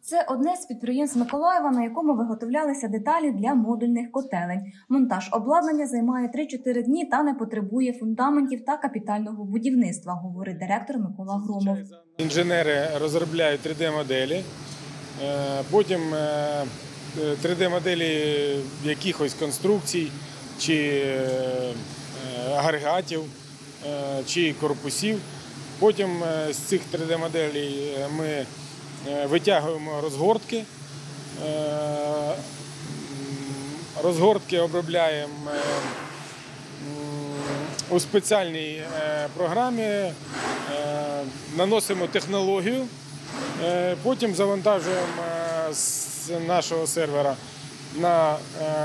Це одне з підприємств Миколаєва, на якому виготовлялися деталі для модульних котелень. Монтаж обладнання займає 3-4 дні та не потребує фундаментів та капітального будівництва, говорить директор Микола Громов. Інженери розробляють 3D-моделі, потім 3D-моделі якихось конструкцій, чи агрегатів, чи корпусів. Потім з цих 3D-моделей ми витягуємо розгортки. Розгортки обробляємо у спеціальній програмі, наносимо технологію, потім завантажуємо з нашого сервера на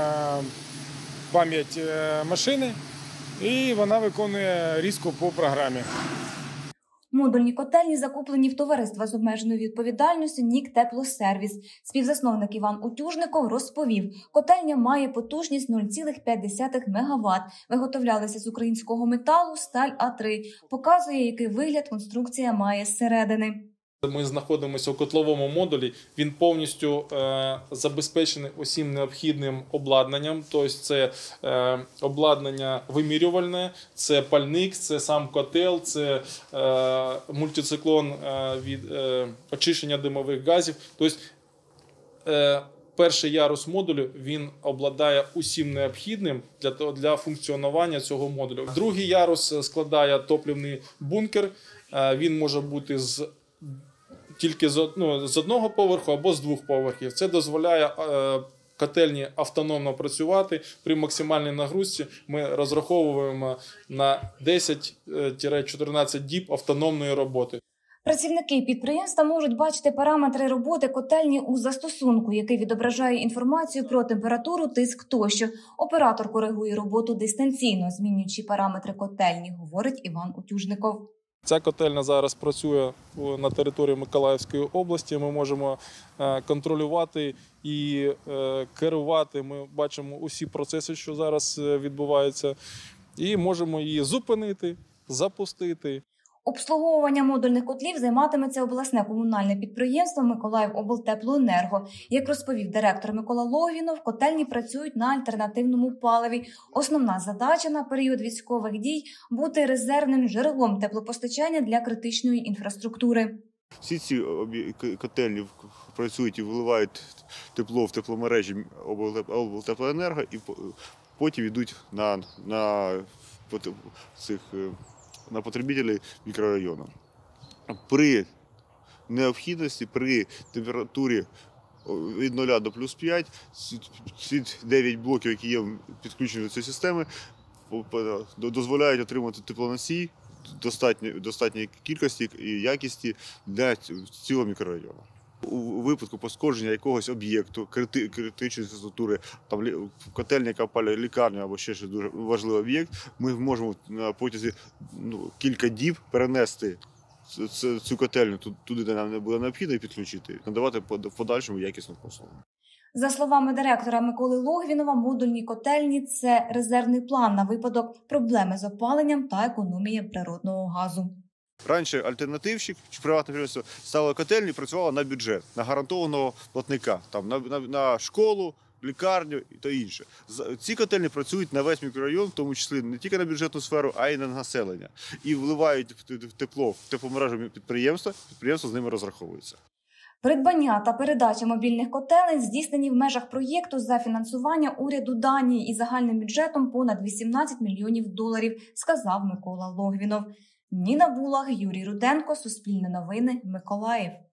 пам'ять машини, і вона виконує різку по програмі. Модульні котельні закуплені в товариства з обмеженою відповідальністю «Нік Теплосервіс». Співзасновник Іван Утюжников розповів, котельня має потужність 0,5 МВт. Виготовлялися з українського металу сталь А3. Показує, який вигляд конструкція має зсередини. Ми знаходимося у котловому модулі, він повністю забезпечений усім необхідним обладнанням, тобто це обладнання вимірювальне, це пальник, це сам котел, це мультициклон від очищення димових газів. Тобто перший ярус модулю, він обладнає усім необхідним для функціонування цього модулю. Другий ярус складає топливний бункер, він може бути тільки з одного поверху або з двох поверхів. Це дозволяє котельні автономно працювати. При максимальній нагрузці ми розраховуємо на 10-14 діб автономної роботи. Працівники підприємства можуть бачити параметри роботи котельні у застосунку, який відображає інформацію про температуру, тиск тощо. Оператор коригує роботу дистанційно, змінюючи параметри котельні, говорить Іван Утюжников. Ця котельня зараз працює на території Миколаївської області. Ми можемо контролювати і керувати. Ми бачимо усі процеси, що зараз відбуваються, і можемо її зупинити, запустити. Обслуговування модульних котлів займатиметься обласне комунальне підприємство «Миколаївоблтеплоенерго». Як розповів директор Микола Логвінов, котельні працюють на альтернативному паливі. Основна задача на період військових дій – бути резервним джерелом теплопостачання для критичної інфраструктури. Всі ці котельні працюють і виливають тепло в тепломережі облтеплоенерго і потім йдуть на потребителей мікрорайону. При необхідності, при температурі від 0 до плюс 5, ці 9 блоків, які є підключені до цієї системи, дозволяють отримати теплоносій достатньої кількості і якості для цілого мікрорайону. У випадку пошкодження якогось об'єкту, критичної інфраструктури, котельня, яка опалює лікарню або ще щось дуже важливий об'єкт, ми можемо на протязі кілька діб перенести цю котельню туди, де нам не буде необхідно, і підключити, надавати в подальшому якісну послугу. За словами директора Миколи Логвінова, модульні котельні – це резервний план на випадок проблеми з опаленням та економії природного газу. Раніше альтернативщик чи приватне підприємство ставило котельні, працювало на бюджет, на гарантованого платника, на школу, лікарню та інше. Ці котельні працюють на весь мікрорайон, в тому числі не тільки на бюджетну сферу, а й на населення. І вливають тепло в тепломережу підприємства з ними розраховується. Придбання та передача мобільних котелень здійснені в межах проєкту за фінансування уряду Данії і загальним бюджетом понад $18 мільйонів, сказав Микола Логвінов. Ніна Булах, Юрій Руденко, Суспільне новини, Миколаїв.